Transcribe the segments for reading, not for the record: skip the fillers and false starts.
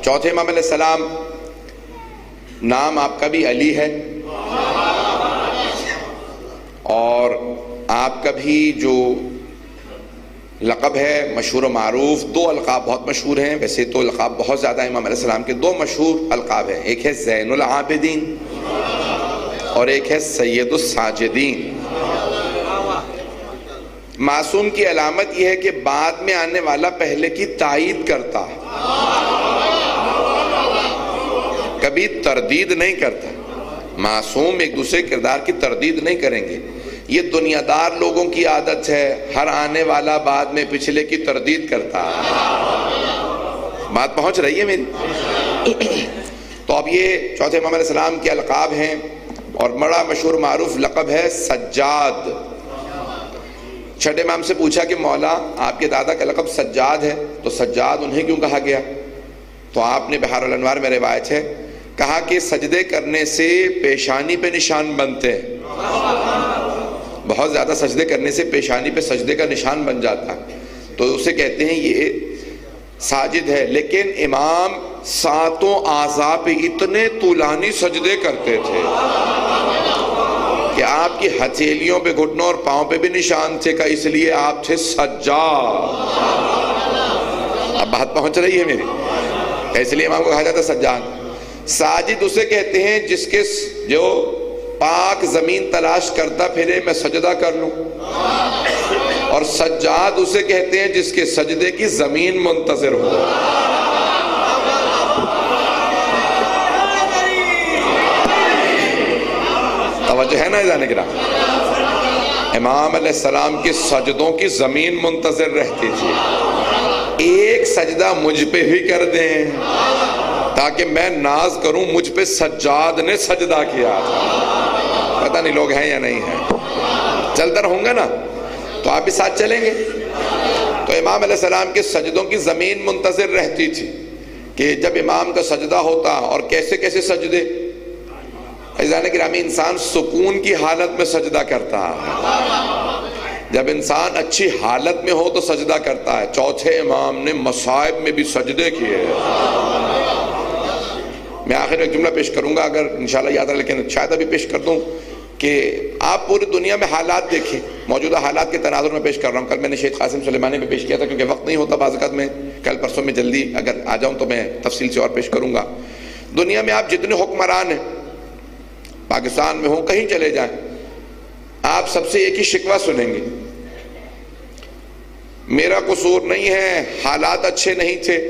چوتھے امام علیہ السلام، نام آپ کا بھی علی ہے، اور آپ کا بھی جو لقب ہے مشہور و معروف، دو القاب بہت مشہور ہیں، ویسے تو القاب بہت زیادہ امام علیہ السلام کے، دو مشہور القاب ہیں، ایک ہے زین العابدین اور ایک ہے سید الساجدین۔ معصوم کی علامت یہ ہے کہ بعد میں آنے والا پہلے کی تائید کرتا ہے، کبھی تردید نہیں کرتا۔ معصوم ایک دوسرے کردار کی تردید نہیں کریں گے، یہ دنیا دار لوگوں کی عادت ہے، ہر آنے والا بعد میں پچھلے کی تردید کرتا ہے۔ بات پہنچ رہی ہے میری؟ تو اب یہ چوتھے امام علیہ السلام کے القاب ہیں، اور بڑا مشہور معروف لقب ہے سجاد۔ چھٹے امام سے پوچھا کہ مولا آپ کے دادا کا لقب سجاد ہے، تو سجاد انہیں کیوں کہا گیا؟ تو آپ نے بحار الانوار میں روایت ہے، کہا کہ سجدے کرنے سے پیشانی پہ نشان بنتے ہیں، بہت زیادہ سجدے کرنے سے پیشانی پہ سجدے کا نشان بن جاتا ہے، تو اسے کہتے ہیں یہ ساجد ہے۔ لیکن امام ساتوں اعضاء پہ اتنے طولانی سجدے کرتے تھے کہ آپ کی ہتھیلیوں پہ، گھٹنوں اور پاؤں پہ بھی نشان تھے، کہ اس لیے آپ تھے سجاد۔ اب بات پہنچ رہی ہے میری؟ اس لیے امام کو کہا جاتا ہے سجاد۔ ساجد اسے کہتے ہیں جس کے جو پاک زمین تلاش کرتا پھرے میں سجدہ کر لوں، اور سجاد اسے کہتے ہیں جس کے سجدے کی زمین منتظر ہو۔ توجہ ہے نا جانے گرام؟ امام علیہ السلام کے سجدوں کی زمین منتظر رہتی تھی، ایک سجدہ مجھ پہ بھی کر دیں تاکہ میں ناز کروں مجھ پہ سجاد نے سجدہ کیا تھا۔ پتہ نہیں لوگ ہیں یا نہیں ہیں، چلتا رہوں گا نا تو آپ بھی ساتھ چلیں گے۔ تو امام علیہ السلام کے سجدوں کی زمین منتظر رہتی تھی کہ جب امام کا سجدہ ہوتا، اور کیسے کیسے سجدے، عزیزان گرامی، انسان سکون کی حالت میں سجدہ کرتا ہے، جب انسان اچھی حالت میں ہو تو سجدہ کرتا ہے۔ چوتھے امام نے مصائب میں بھی سجدے کیے۔ میں آخر میں ایک جملہ پیش کروں گا، اگر انشاءاللہ یاد رہا، لیکن شاید ابھی پیش کر دوں، کہ آپ پوری دنیا میں حالات دیکھیں، موجودہ حالات کے تناظر میں پیش کر رہا ہوں۔ کل میں نے شہید قاسم سلیمانی میں پیش کیا تھا، کیونکہ وقت نہیں ہوتا بعض اوقات، میں کل پرسوں میں جلدی اگر آ جاؤں تو میں تفصیل سے اور پیش کروں گا۔ دنیا میں آپ جتنے حکمران ہیں، پاکستان میں ہوں، کہیں چلے جائیں، آپ سب سے ایک ہی شکوہ سنیں گے، میرا قصور نہیں ہے، حالات اچھے نہیں تھے،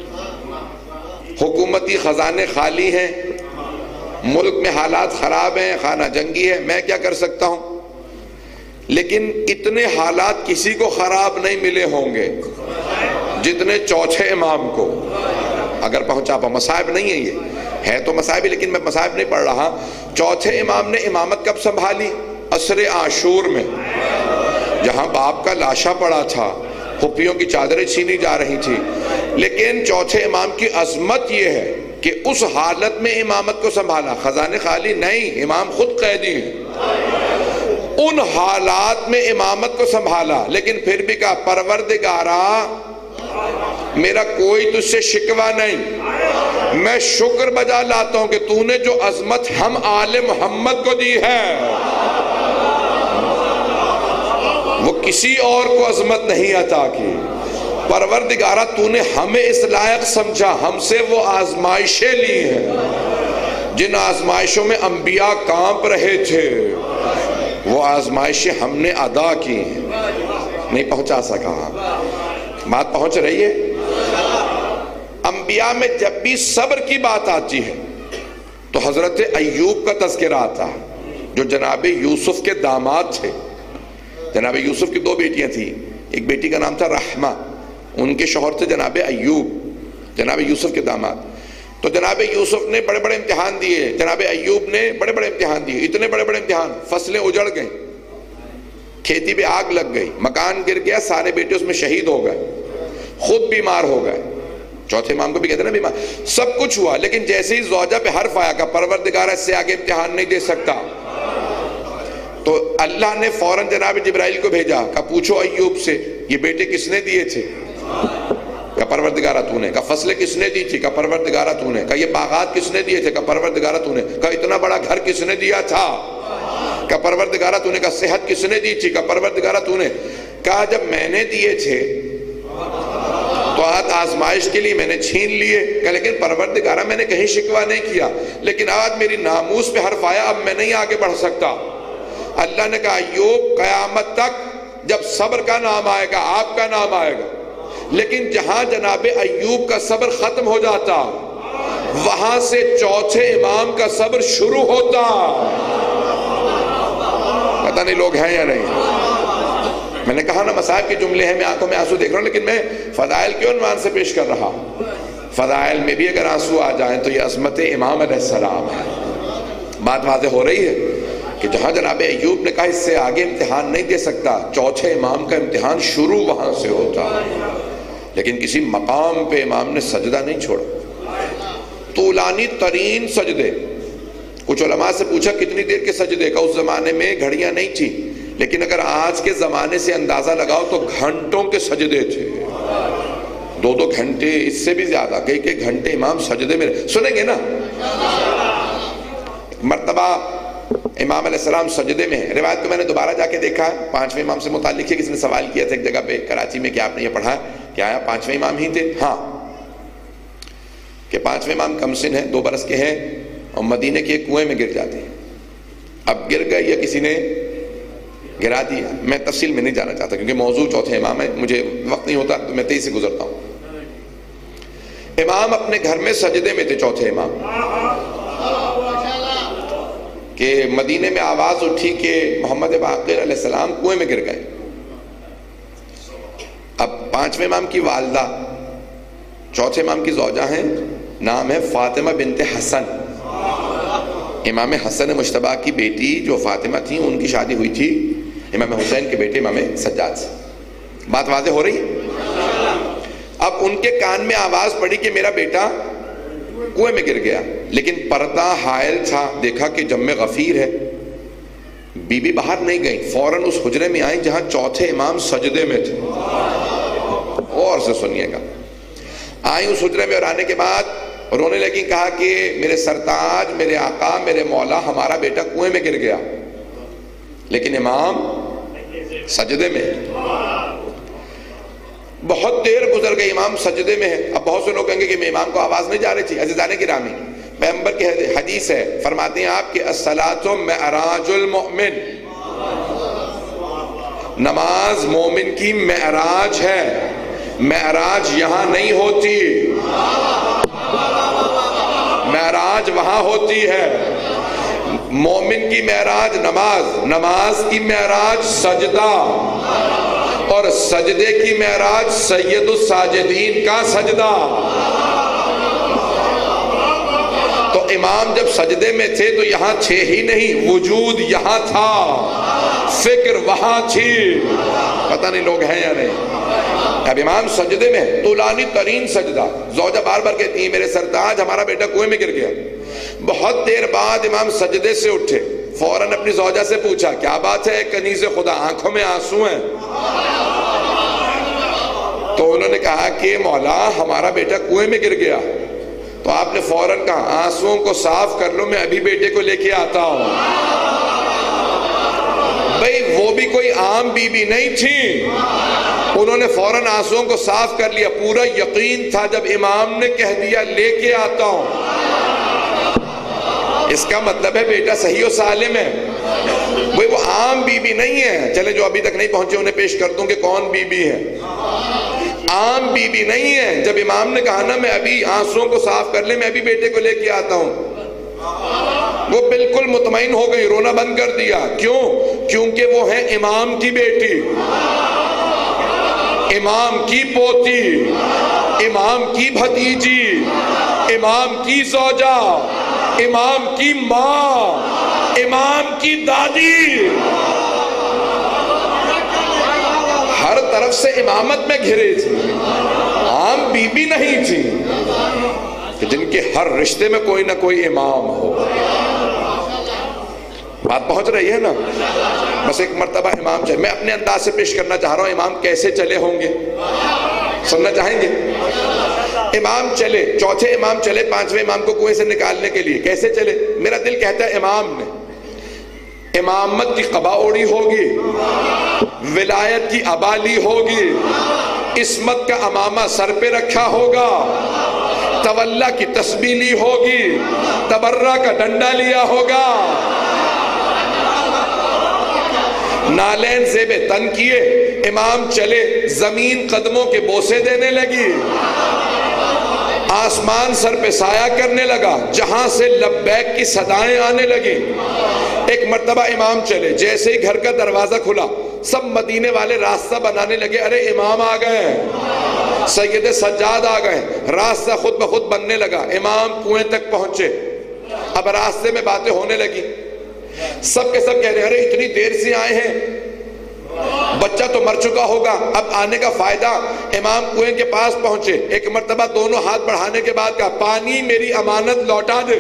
حکومتی خزانے خالی ہیں، ملک میں حالات خراب ہیں، خانہ جنگی ہے، میں کیا کر سکتا ہوں؟ لیکن اتنے حالات کسی کو خراب نہیں ملے ہوں گے جتنے چوتھے امام کو، اگر پہنچا پا۔ مصائب نہیں ہے، یہ ہے تو مصائب، لیکن میں مصائب نہیں پڑھ رہا۔ چوتھے امام نے امامت کب سنبھالی؟ عصر عاشور میں، جہاں باپ کا لاشا پڑا تھا، پھپھیوں کی چادریں چھینی جا رہی تھی، لیکن چوتھے امام کی عظمت یہ ہے کہ اس حالت میں امامت کو سنبھالا، خزانے خالی نہیں، امام خود قیدی ہیں، ان حالات میں امامت کو سنبھالا، لیکن پھر بھی کہا پروردگارا میرا کوئی تجھ سے شکوہ نہیں، میں شکر بجا لاتا ہوں کہ تو نے جو عظمت ہم آل محمد کو دی ہے وہ کسی اور کو عظمت نہیں عطا کی۔ پروردگارہ تو نے ہمیں اس لائق سمجھا، ہم سے وہ آزمائشیں لی ہیں جن آزمائشوں میں انبیاء کانپ رہے تھے، وہ آزمائشیں ہم نے ادا کی ہیں۔ نہیں پہنچا سکا، بات پہنچ رہی ہے؟ انبیاء میں جب بھی صبر کی بات آتی ہے تو حضرت ایوب کا تذکرہ آتا ہے، جو جناب یوسف کے داماد تھے۔ جناب یوسف کی دو بیٹیاں تھیں، ایک بیٹی کا نام تھا رحمہ، ان کے شوہر تھے جناب ایوب، جناب یوسف کے داماد۔ تو جناب یوسف نے بڑے بڑے امتحان دیے، جناب ایوب نے بڑے بڑے امتحان دیے، اتنے بڑے بڑے امتحان، فصلیں اجڑ گئیں، کھیتی پہ آگ لگ گئی، مکان گر گیا، سارے بیٹے اس میں شہید ہو گئے، خود بیمار ہو گئے، چوتھے امام کو بھی کہتے ہیں نا بیمار، سب کچھ ہوا، لیکن جیسے ہی زوجہ پہ حرف آیا کہ پروردگار اس سے آگے امتحان نہیں دے سکتا، تو اللہ نے فوراً جناب جبرائیل کو بھیجا کہ پوچھو ایوب سے یہ بیٹے کس نے دیے تھے؟ کہا پروردگارہ تو نے. کہا فصلیں کس نے دی تھی؟ کہا پروردگارہ تو نے. کہا یہ باغات کس نے دیے تھے؟ کہا پروردگارہ تو نے. کہا اتنا بڑا گھر کس نے دیا تھا؟ کہا پروردگارہ تو نے. کہا صحت کس نے دی تھی؟ کہا پروردگارہ تو نے. کہا جب میں نے دیے تھے تو آج آزمائش کے لیے میں نے چھین لیے. کہا لیکن پروردگارہ میں نے کہیں شکوہ نہیں کیا، لیکن آج میری ناموس پہ حرف آیا، اب میں نہیں آگے بڑھ سکتا. اللہ نے کہا ایوب قیامت تک جب صبر کا نام آئے گا آپ کا نام آئے گا، لیکن جہاں جناب ایوب کا صبر ختم ہو جاتا وہاں سے چوتھے امام کا صبر شروع ہوتا. پتہ نہیں لوگ ہیں یا نہیں. میں نے کہا نا مصائب کے جملے ہیں، میں آنکھوں میں آنسو دیکھ رہا ہوں، لیکن میں فضائل کے عنوان سے پیش کر رہا ہوں. فضائل میں بھی اگر آنسو آ جائیں تو یہ عظمت امام علیہ السلام ہے. بات واضح ہو رہی ہے کہ جہاں جناب ایوب نے کہا اس سے آگے امتحان نہیں دے سکتا، چوتھے امام کا امتحان شروع وہاں سے ہوتا. لیکن کسی مقام پہ امام نے سجدہ نہیں چھوڑا. طولانی ترین سجدے. کچھ علماء سے پوچھا کتنی دیر کے سجدے کا؟ اس زمانے میں گھڑیاں نہیں تھی، لیکن اگر آج کے زمانے سے اندازہ لگاؤ تو گھنٹوں کے سجدے تھے. 2 گھنٹے، اس سے بھی زیادہ، کئی گھنٹے امام سجدے میں. سنیں گے نا. مرتبہ امام علیہ السلام سجدے میں ہیں. روایت کو میں نے دوبارہ جا کے دیکھا ہے، 5ویں امام سے متعلق ہے. کسی نے سوال کیا تھا ایک جگہ پہ کراچی میں کہ آپ نے یہ پڑھا کہ آیا 5ویں امام ہی تھے؟ ہاں، کہ 5ویں امام کم سن ہیں، 2 برس کے ہیں، اور مدینے کے ایک کنویں میں گر جاتے ہیں. اب گر گئے یا کسی نے گرا دیا، میں تفصیل میں نہیں جانا چاہتا کیونکہ موضوع چوتھے امام ہے، مجھے وقت نہیں ہوتا تو میں تیزی سے گزرتا ہوں. امام اپنے گھر میں سجدے میں تھے، چوتھے امام، کہ مدینے میں آواز اٹھی کہ محمد باقر علیہ السلام کنویں میں گر گئے. اب 5ویں امام کی والدہ چوتھے امام کی زوجہ ہیں، نام ہے فاطمہ بنت حسن. امام حسن مجتبیٰ کی بیٹی جو فاطمہ تھیں ان کی شادی ہوئی تھی امام حسین کے بیٹے امام سجاد سے. بات واضح ہو رہی ہے؟ اب ان کے کان میں آواز پڑی کہ میرا بیٹا کنویں میں گر گیا، لیکن پردہ حائل تھا، دیکھا کہ جم غفیر ہے. بی بی باہر نہیں گئی، فوراً اس حجرے میں آئیں جہاں چوتھے امام سجدے میں تھے. اور سے سنیے گا. آئیں اس حجرے میں اور آنے کے بعد رونے لگی، کہا کہ میرے سرتاج، میرے آقا، میرے مولا، ہمارا بیٹا کنویں میں گر گیا، لیکن امام سجدے میں. بہت دیر گزر گئی، امام سجدے میں ہے. اب بہت سے لوگ کہیں گے کہ میں امام کو آواز نہیں جا رہی تھی. عزیزان گرامی، پیغمبر کی حدیث ہے، فرماتے ہیں آپ کہ الصلاۃ معراج المؤمن، نماز مومن کی معراج ہے. معراج یہاں نہیں ہوتی، معراج وہاں ہوتی ہے. مومن کی معراج نماز، نماز کی معراج سجدہ، اور سجدے کی معراج سید الساجدین کا سجدہ. تو امام جب سجدے میں تھے تو یہاں تھے ہی نہیں، وجود یہاں تھا، فکر وہاں تھی. پتہ نہیں لوگ ہیں یا نہیں. اب امام سجدے میں ہے، طولانی ترین سجدہ. زوجہ بار بار کہتی ہیں میرے سرتاج، ہمارا بیٹا کنویں میں گر گیا. بہت دیر بعد امام سجدے سے اٹھے، فوراً اپنی زوجہ سے پوچھا کیا بات ہے کنیز خدا، آنکھوں میں آنسو ہیں؟ تو انہوں نے کہا کہ مولا ہمارا بیٹا کنویں میں گر گیا. تو آپ نے فوراً کہا آنسوؤں کو صاف کر لو، میں ابھی بیٹے کو لے کے آتا ہوں. بھئی وہ بھی کوئی عام بی بی نہیں تھی، انہوں نے فوراً آنسوؤں کو صاف کر لیا. پورا یقین تھا جب امام نے کہہ دیا لے کے آتا ہوں، اس کا مطلب ہے بیٹا صحیح و سالم ہے. بھئی وہ عام بی بی نہیں ہے. چلے جو ابھی تک نہیں پہنچے انہیں پیش کر دوں کہ کون بی بی ہے. عام بی بی نہیں ہے. جب امام نے کہا نا میں ابھی آنسوؤں کو صاف کر لے، میں ابھی بیٹے کو لے کے آتا ہوں، وہ بالکل مطمئن ہو گئی، رونا بند کر دیا. کیوں؟ کیونکہ وہ ہے امام کی بیٹی، امام کی پوتی، امام کی بھتیجی، امام کی زوجہ، امام کی ماں، امام کی دادی. ہر طرف سے امامت میں گھرے تھی، عام بی بی نہیں تھی کہ جن کے ہر رشتے میں کوئی نہ کوئی امام ہو. بات پہنچ رہی ہے نا؟ بس ایک مرتبہ امام چلے. میں اپنے انداز سے پیش کرنا چاہ رہا ہوں امام کیسے چلے ہوں گے. سننا چاہیں گے؟ امام چلے، چوتھے امام چلے پانچویں امام کو کنویں سے نکالنے کے لیے، کیسے چلے؟ میرا دل کہتا ہے امام نے امامت کی قبا اوڑی ہوگی، ولایت کی ابا لی ہوگی، عصمت کا امامہ سر پہ رکھا ہوگا، تولا کی تسبیح لی ہوگی، تبرہ کا ڈنڈا لیا ہوگا، نالین زیب تن کیے، امام چلے، زمین قدموں کے بوسے دینے لگی، آسمان سر پہ سایہ کرنے لگا، جہاں سے لبیک کی صدائیں آنے لگی۔ ایک مرتبہ امام چلے، جیسے ہی گھر کا دروازہ کھلا سب مدینے والے راستہ بنانے لگے، ارے امام آ گئے، سید سجاد آ گئے، راستہ خود بخود بننے لگا، امام کنویں تک پہنچے، اب راستے میں باتیں ہونے لگی، سب کے سب کہہ رہے ہیں ارے اتنی دیر سے آئے ہیں، بچہ تو مر چکا ہوگا، اب آنے کا فائدہ۔ امام کنویں کے پاس پہنچے، ایک مرتبہ دونوں ہاتھ بڑھانے کے بعد کہا پانی میری امانت لوٹا دے۔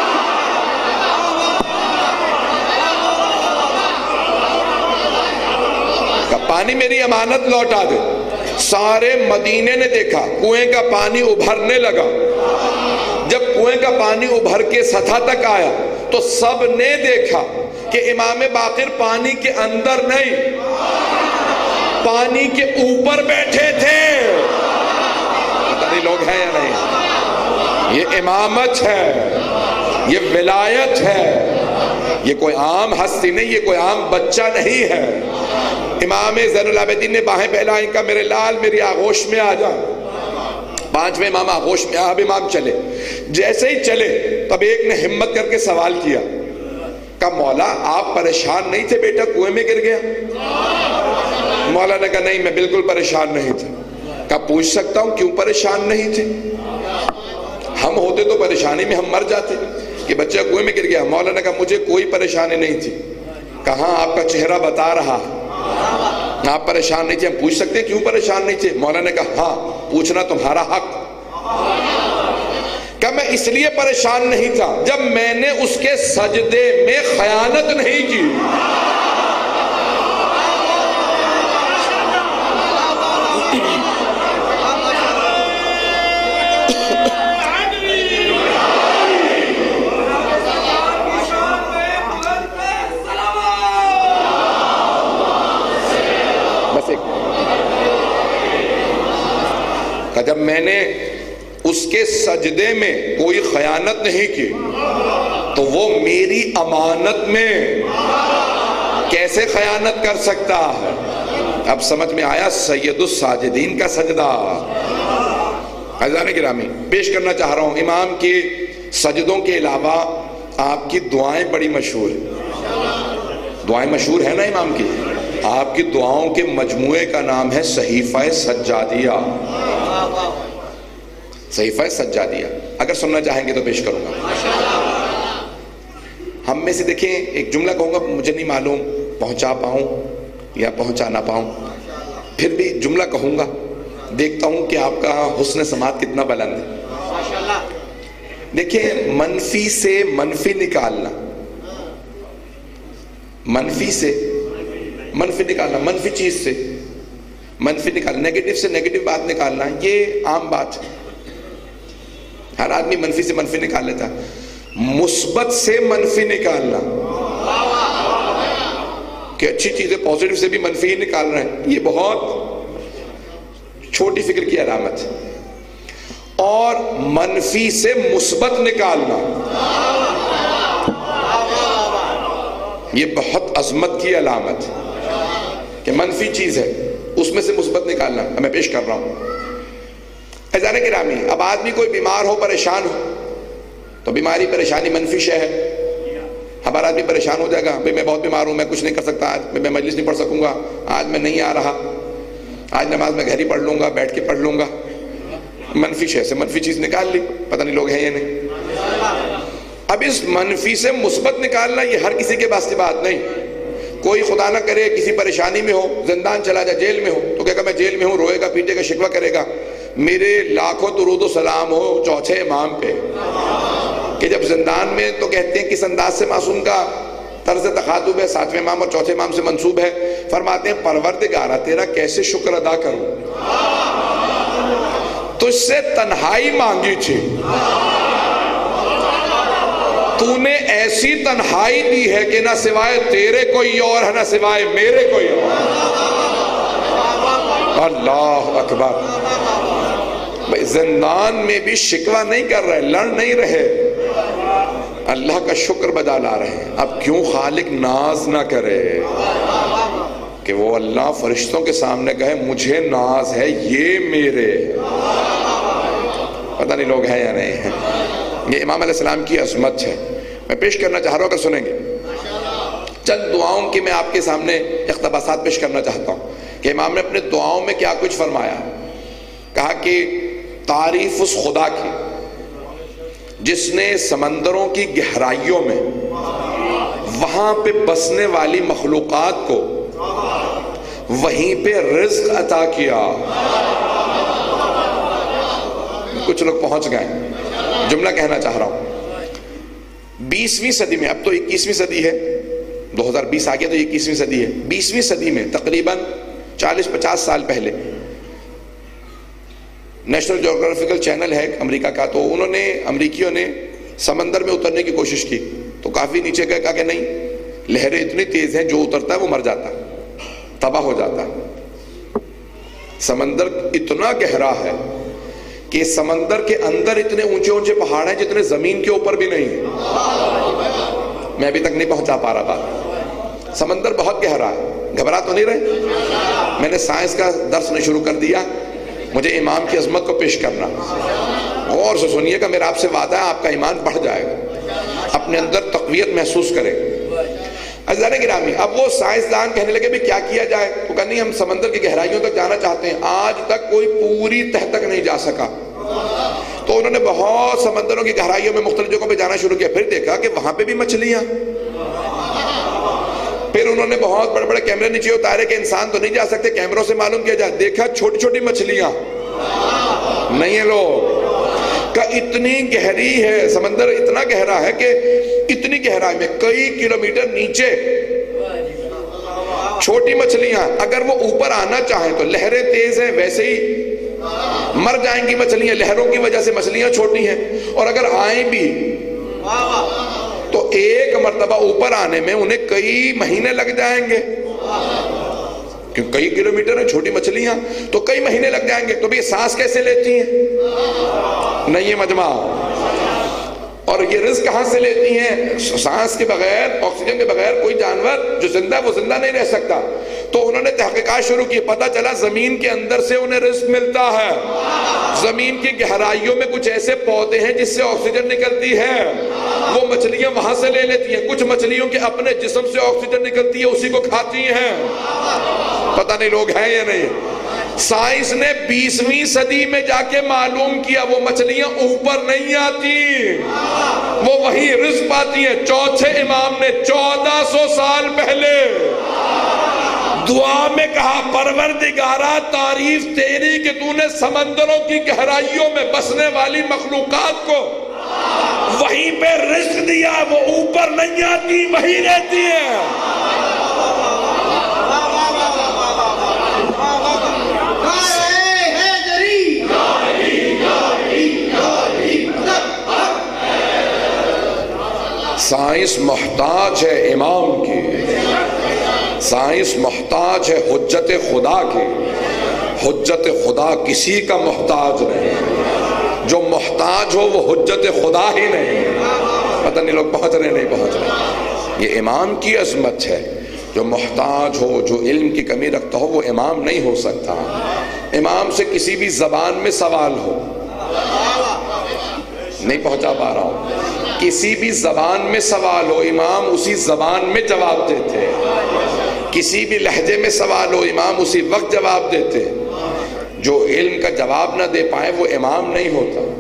پانی میری امانت لوٹا دے۔ سارے مدینے نے دیکھا کنویں کا پانی ابھرنے لگا، جب کنویں کا پانی ابھر کے سطح تک آیا تو سب نے دیکھا کہ امام باقر پانی کے اندر نہیں، پانی کے اوپر بیٹھے تھے۔ پتہ نہیں لوگ ہیں یا نہیں؟ یہ امامت ہے، یہ ولایت ہے، یہ کوئی عام ہستی نہیں، یہ کوئی عام بچہ نہیں ہے۔ امام زین العابدین نے باہیں پھیلائیں، کہا میرے لال میری آغوش میں آ جا۔ پانچویں امام آغوش میں اب امام چلے، جیسے ہی چلے تب ایک نے ہمت کر کے سوال کیا، کہا مولا آپ پریشان نہیں تھے بیٹا کنویں میں گر گیا؟ مولا نے کہا نہیں میں بالکل پریشان نہیں تھا۔ کہا پوچھ سکتا ہوں کیوں پریشان نہیں تھے؟ ہم ہوتے تو پریشانی میں ہم مر جاتے کہ بچہ کنویں میں گر گیا۔ مولا نے کہا مجھے کوئی پریشانی نہیں تھی۔ کہاں آپ کا چہرہ بتا رہا آپ پریشان نہیں تھے، ہم پوچھ سکتے ہیں کیوں پریشان نہیں تھے؟ مولا نے کہا ہاں پوچھنا تمہارا حق۔ کہ میں اس لیے پریشان نہیں تھا جب میں نے اس کے سجدے میں خیانت نہیں کی۔ جب میں نے اس کے سجدے میں کوئی خیانت نہیں کی تو وہ میری امانت میں کیسے خیانت کر سکتا ہے؟ اب سمجھ میں آیا سید الساجدین کا سجدہ۔ عزیزان گرامی پیش کرنا چاہ رہا ہوں، امام کے سجدوں کے علاوہ آپ کی دعائیں بڑی مشہور ہیں، دعائیں مشہور ہیں نا امام کی؟ آپ کی دعاؤں کے مجموعے کا نام ہے صحیفہ سجادیہ۔ صحیفہ سجادیہ اگر سننا چاہیں گے تو پیش کروں گا۔ ہم میں سے دیکھیں ایک جملہ کہوں گا، مجھے نہیں معلوم پہنچا پاؤں یا پہنچا نہ پاؤں، پھر بھی جملہ کہوں گا، دیکھتا ہوں کہ آپ کا حسن سماعت کتنا بلند ہے۔ دیکھیں منفی سے منفی نکالنا، منفی سے منفی نکالنا، منفی چیز سے منفی نکالنا، نیگیٹو سے نیگیٹو بات نکالنا، یہ عام بات ہے، ہر آدمی منفی سے منفی نکال لیتا ہے۔ مثبت سے منفی نکالنا کہ اچھی چیزیں پازیٹو سے بھی منفی ہی نکال رہے ہیں، یہ بہت چھوٹی فکر کی علامت ہے۔ اور منفی سے مثبت نکالنا یہ بہت عظمت کی علامت ہے کہ منفی چیز ہے اس میں سے مثبت نکالنا۔ میں پیش کر رہا ہوں عزیزان گرامی، اب آدمی کوئی بیمار ہو پریشان ہو تو بیماری پریشانی منفی شے ہے۔ ہمارا آدمی پریشان ہو جائے گا، بھئی میں بہت بیمار ہوں، میں کچھ نہیں کر سکتا، آج میں مجلس نہیں پڑھ سکوں گا، آج میں نہیں آ رہا، آج نماز میں گھر ہی پڑھ لوں گا، بیٹھ کے پڑھ لوں گا۔ منفی شے سے منفی چیز نکال لی، پتہ نہیں لوگ ہیں یا نہیں۔ اب اس منفی سے مثبت نکالنا یہ ہر کسی کے پاس کی بات نہیں۔ کوئی خدا نہ کرے کسی پریشانی میں ہو، زندان چلا جائے، جیل میں ہو تو کہے گا میں جیل میں ہوں، روئے گا پیٹے گا شکوہ کرے گا۔ میرے لاکھوں درود و سلام ہو چوتھے امام پہ کہ جب زندان میں تو کہتے ہیں کس انداز سے معصوم کا طرز تخاطب ہے، ساتویں امام اور چوتھے امام سے منسوب ہے، فرماتے ہیں پروردگارہ تیرا کیسے شکر ادا کروں، تجھ سے تنہائی مانگی تھی، تو نے ایسی تنہائی دی ہے کہ نہ سوائے تیرے کوئی اور ہے، نہ سوائے میرے کوئی اور۔ اللہ اکبر۔ بھئی زندان میں بھی شکوہ نہیں کر رہے، لڑ نہیں رہے، اللہ کا شکر بجا لا رہے ہیں۔ اب کیوں خالق ناز نہ کرے کہ وہ اللہ فرشتوں کے سامنے کہے مجھے ناز ہے، یہ میرے، پتہ نہیں لوگ ہیں یا نہیں ہیں۔ یہ امام علیہ السلام کی عظمت ہے۔ میں پیش کرنا چاہ رہا ہوں، اگر سنیں گے چند دعاؤں کی میں آپ کے سامنے اقتباسات پیش کرنا چاہتا ہوں کہ امام نے اپنے دعاؤں میں کیا کچھ فرمایا۔ کہا کہ تعریف اس خدا کی جس نے سمندروں کی گہرائیوں میں وہاں پہ بسنے والی مخلوقات کو وہیں پہ رزق عطا کیا۔ کچھ لوگ پہنچ گئے، جملہ کہنا چاہ رہا ہوں۔ 20ویں صدی میں، اب تو 21ویں صدی ہے، 2020 آ گیا تو 21ویں صدی ہے، 20ویں صدی میں تقریباً 40-50 سال پہلے نیشنل جیوگرافیکل چینل ہے امریکہ کا، تو انہوں نے امریکیوں نے سمندر میں اترنے کی کوشش کی تو کافی نیچے گئے، کہا کہ نہیں، لہریں اتنی تیز ہیں جو اترتا ہے وہ مر جاتا ہے، تباہ ہو جاتا ہے۔ سمندر اتنا گہرا ہے کہ سمندر کے اندر اتنے اونچے اونچے پہاڑ ہیں جتنے زمین کے اوپر بھی نہیں ہیں۔ میں ابھی تک نہیں پہنچا پا رہا بات۔ سمندر بہت گہرا ہے، گھبرا تو نہیں رہے؟ میں نے سائنس کا درس نہیں شروع کر دیا، مجھے امام کی عظمت کو پیش کرنا۔ غور سے سنیے گا، میرا آپ سے وعدہ ہے آپ کا ایمان بڑھ جائے گا، اپنے اندر تقویت محسوس کریں۔ عزیزان گرامی، اب وہ سائنسدان کہنے لگے بھی کیا کیا جائے، تو کہا نہیں ہم سمندر کی گہرائیوں تک جانا چاہتے ہیں۔ آج تک کوئی پوری تہ تک نہیں جا سکا، تو انہوں نے بہت سمندروں کی گہرائیوں میں مختلف جگہوں پہ جانا شروع کیا، پھر دیکھا کہ وہاں پہ بھی مچھلیاں۔ پھر انہوں نے بہت بڑے بڑے کیمرے نیچے اتارے کہ انسان تو نہیں جا سکتے، کیمروں سے معلوم کیا جائے، دیکھا چھوٹی چھوٹی مچھلیاں نہیں ہیں لوگ، کہ اتنی گہری ہے سمندر، اتنا گہرا ہے کہ اتنی گہرائی میں کئی کلومیٹر نیچے چھوٹی مچھلیاں، اگر وہ اوپر آنا چاہیں تو لہریں تیز ہیں، ویسے ہی مر جائیں گی مچھلیاں، لہروں کی وجہ سے مچھلیاں چھوٹی ہیں، اور اگر آئیں بھی تو ایک مرتبہ اوپر آنے میں انہیں کئی مہینے لگ جائیں گے، کیونکہ کئی کلومیٹر ہیں، چھوٹی مچھلیاں تو کئی مہینے لگ جائیں گے۔ تو بھی یہ سانس کیسے لیتی ہیں؟ نہیں یہ مجمع، اور یہ رزق کہاں سے لیتی ہیں؟ سانس کے بغیر، آکسیجن کے بغیر کوئی جانور جو زندہ ہے وہ زندہ نہیں رہ سکتا۔ تو انہوں نے تحقیقات شروع کی، پتہ چلا زمین کے اندر سے انہیں رزق ملتا ہے، زمین کی گہرائیوں میں کچھ ایسے پودے ہیں جس سے آکسیجن نکلتی ہے، وہ مچھلیاں وہاں سے لے لیتی ہیں، کچھ مچھلیوں کے اپنے جسم سے آکسیجن نکلتی ہے، اسی کو کھاتی ہیں۔ پتہ نہیں لوگ ہیں یا نہیں۔ سائنس نے 20ویں صدی میں جا کے معلوم کیا وہ مچھلیاں اوپر نہیں آتی، وہ وہیں رزق پاتی ہیں۔ چوتھے امام نے 1400 سال پہلے دعا میں کہا پروردگارہ تعریف تیری کہ تو نے سمندروں کی گہرائیوں میں بسنے والی مخلوقات کو وہیں پہ رزق دیا، وہ اوپر نہیں آتی، وہیں رہتی ہے۔ سائنس محتاج ہے امام کی، سائنس محتاج ہے حجت خدا کی، حجت خدا کسی کا محتاج نہیں، جو محتاج ہو وہ حجت خدا ہی نہیں۔ پتہ نہیں لوگ پہنچ رہے نہیں پہنچ رہے۔ یہ امام کی عظمت ہے، جو محتاج ہو، جو علم کی کمی رکھتا ہو وہ امام نہیں ہو سکتا۔ امام سے کسی بھی زبان میں سوال ہو، نہیں پہنچا پا رہا ہوں، کسی بھی زبان میں سوال ہو امام اسی زبان میں جواب دیتے، کسی بھی لہجے میں سوال ہو امام اسی وقت جواب دیتے۔ جو علم کا جواب نہ دے پائے وہ امام نہیں ہوتا۔